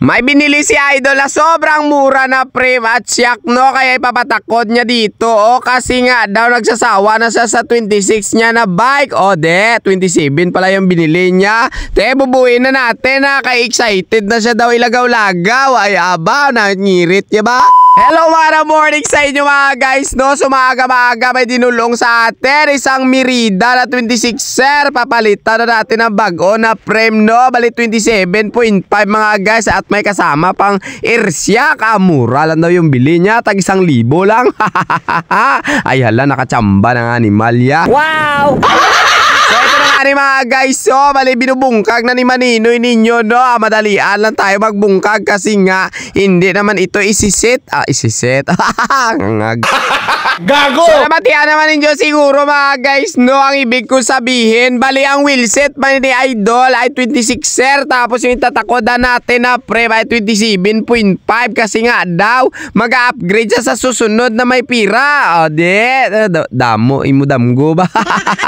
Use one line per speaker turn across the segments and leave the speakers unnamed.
May binili si Idol na sobrang mura na frame at siyak, no? Kaya ipapatakot niya dito, kasi nga daw nagsasawa na siya sa 26 niya na bike. De, 27 pala yung binili niya. Bubuin na natin, kaya excited na siya daw ilagaw-lagaw. Ay, aba, nangirit niya ba? Hello mga morning sa inyo mga guys, no? So maaga-maaga may dinulong sa atin isang Merida na 26er. Papalitan na natin ang bago na frame, no? Bali 27.5 mga guys. At may kasama pang Airsiak. Mura lang daw yung bili niya, tag 1,000 lang. Ay hala, nakachamba ng animal ya. Wow! So ito na nga ni mga guys, bali binubungkag na ni Maninoy ninyo, no? Madalian lang tayo magbungkag kasi nga hindi naman ito isiset. Isiset. Gago! So namatian naman ninyo siguro mga guys, no? Ang ibig ko sabihin, bali ang wheelset man ni Idol ay 26er. Tapos yung tatakodan natin na frame ay 27.5 kasi nga daw mag-upgrade siya sa susunod na may pira. Damo, imudamgo ba?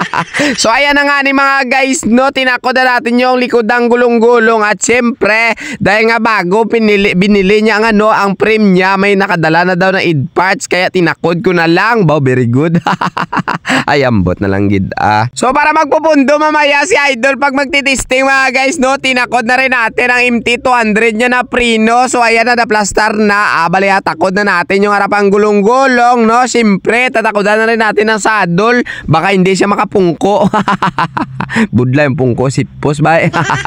So ayan na nga ni mga guys, no? Tinakod na natin yung likodang gulong-gulong. At syempre, dahil nga bago binili niya nga, no, ang frame niya may nakadala na daw na id parts. Kaya tinakod ko na lang. Very good. Ay, ambot na lang gid. So para magpupundo mamaya si Idol pag magtitesting mga guys, no? Tinakod na rin natin ang MT200 niya na prino. So ayan na, na-plaster na. Bali, takod na natin yung harapang gulong-gulong, no? Syempre, tatakodan na rin natin ang saddle. Baka hindi siya makapungko. Budla yung pungko, sitpos ba?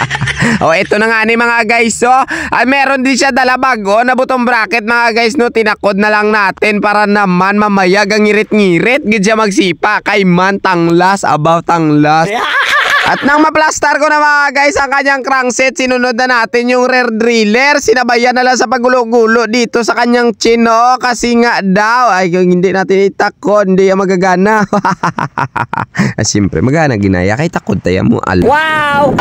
Ito na nga ni mga guys, meron din siya dala bago na butong bracket mga guys, no? Tinakod na lang natin para naman mamaya gangirit-ngirit gid siya magsipa kay man tanglas about tanglas. At nang maplastar ko na mga guys ang kanyang crankset, sinunod na natin yung rear driller. Sinabayan na lang sa pagulo-gulo dito sa kanyang chin, kasi nga daw ay kung hindi natin itakod, hindi yan magagana. Siyempre magana ginaya kay takod tayo mo al. Wow!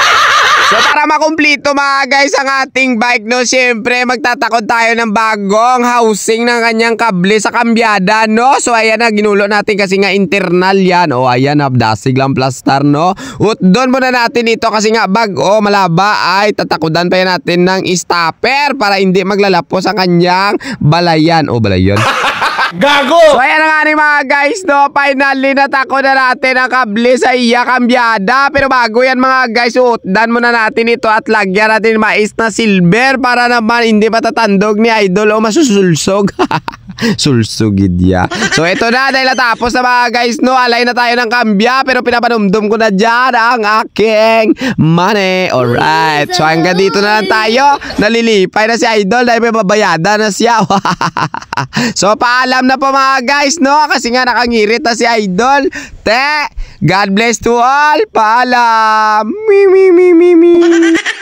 So para makumplito mga guys ang ating bike, no, syempre magtatakod tayo ng bagong housing ng kanyang kable sa kambyada, no. So ayan na, ginulo natin kasi nga internal yan. Ayan na, dasig lang plaster, no. Doon muna natin ito kasi nga bago malaba ay tatakodan pa yan natin ng stopper para hindi maglalapos ang kanyang balayan. Balayan. Gago! So ayan na nga ni mga guys, no. Finally natakod na natin ang kable sa iya kambyada. Pero bago yan mga guys, utdan muna natin ito at lagyan natin mais na silver para naman hindi matatandog ni Idol o masusulsog. Sulsugid ya. So ito na, dahil natapos na mga guys, no, alay na tayo ng kambya. Pero pinapanumdum ko na dyan ang aking money. Alright, so hanggang dito na lang tayo. Nalilipay na si Idol dahil may babayada na siya. So paalam na po mga guys, no, kasi nga nakangirit na si Idol. God bless to all. Paalam.